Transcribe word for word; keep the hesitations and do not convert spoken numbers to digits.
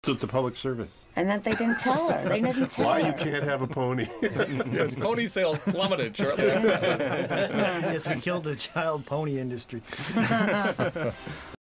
So it's a public service. And then they didn't tell her. They didn't tell Why her. you can't have a pony. Yes, pony sales plummeted shortly after that. Yes, we killed the child pony industry.